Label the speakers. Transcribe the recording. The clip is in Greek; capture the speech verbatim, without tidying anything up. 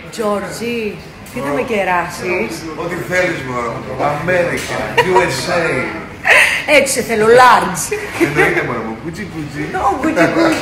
Speaker 1: Τζόρτζι, τι θα με κεράσεις?
Speaker 2: Ό,τι θέλεις μωρό. Αμέρικα, γιου ες έι.
Speaker 1: Έτσι σε θέλω, large.
Speaker 2: Εννοείται μωρό μου, κουτσι κουτσι.
Speaker 1: Ω, κουτσι κουτσι.